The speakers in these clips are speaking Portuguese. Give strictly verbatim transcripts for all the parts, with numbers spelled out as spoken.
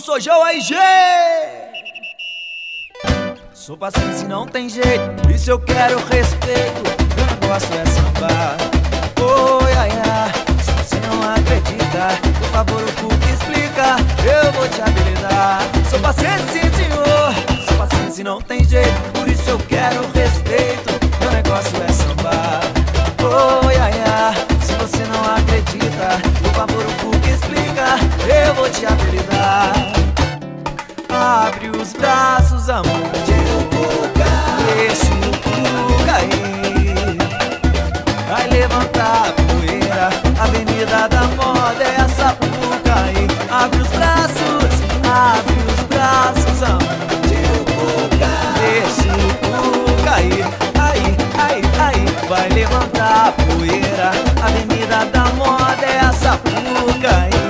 Sojão aí, G. Sou paciente, não tem jeito, por isso eu quero respeito. Meu negócio é sambar. Oi, ai, ai, se você não acredita, por favor, o Cook explica, eu vou te habilitar. Sou paciente, sim, senhor. Sou paciente, não tem jeito, por isso eu quero respeito. Meu negócio é sambar. Oi, ai, ai, se você não acredita, por favor, o Cook explica, eu vou te habilitar. Abre os braços, amor, deixa o cu cair. Vai levantar a poeira, Avenida da Moda é essa Pucaí. Abre os braços, abre os braços, amor, deixa o cu cair. Aí, aí, aí, vai levantar a poeira, Avenida da Moda é essa Pucaí.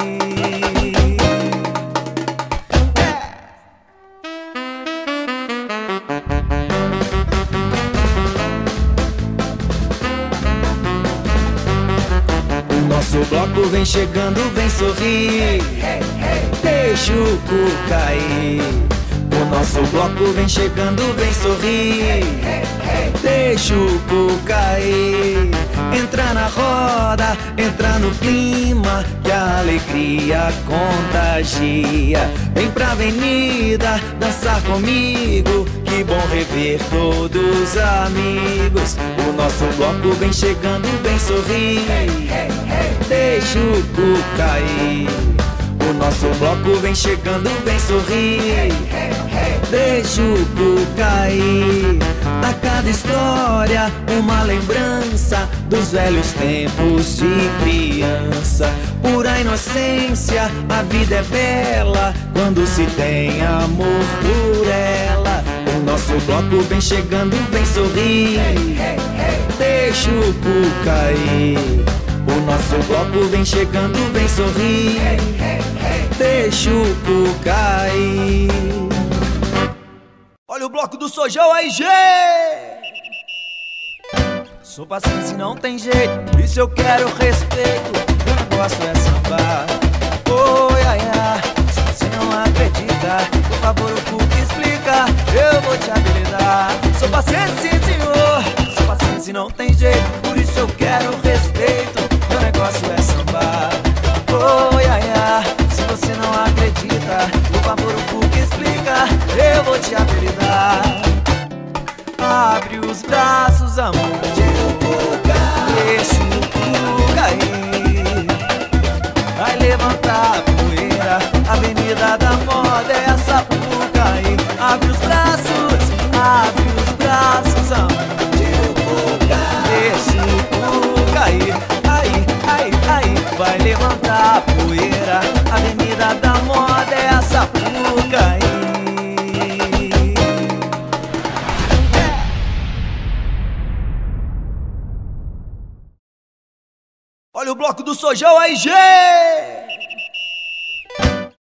Nosso bloco vem chegando, vem sorrir, deixa o cu cair. O nosso bloco vem chegando, vem sorrir, deixa o cu cair. Entra na roda, entra no clima, que a alegria contagia. Vem pra avenida dançar comigo, que bom rever todos os amigos. O nosso bloco vem chegando, vem sorrir, deixa o cu cair. O nosso bloco vem chegando, vem sorrir, deixa o cu cair. Da cada história uma lembrança dos velhos tempos de criança. Pura inocência, a vida é bela quando se tem amor por ela. O nosso bloco vem chegando, vem sorrir, deixa o cu cair. O nosso bloco vem chegando, vem sorrir, deixa o cu cair. Olha o bloco do Sojão aí, G. Sou paciente, não tem jeito, por isso eu quero respeito. Meu negócio é sambar. Oi, ai, ai, se você não acredita, por favor, o Cook explica, eu vou te habilitar. Sou paciente, sim, senhor. Sou paciente, não tem jeito, por isso eu quero respeito. Meu negócio é sambar. Oi, ai, ai, se você não acredita, por favor, o Cook explica, eu vou te habilitar. Abre os braços, amor, deixa o cu cair. Vai levantar a poeira, Avenida da Moda é essa Pucaí. Abre os braços, abre os braços, amor, deixa o cu cair. Aí, aí, aí, vai levantar a poeira, Avenida da Moda é essa Pucaí. Olha o bloco do Sojão aí, G.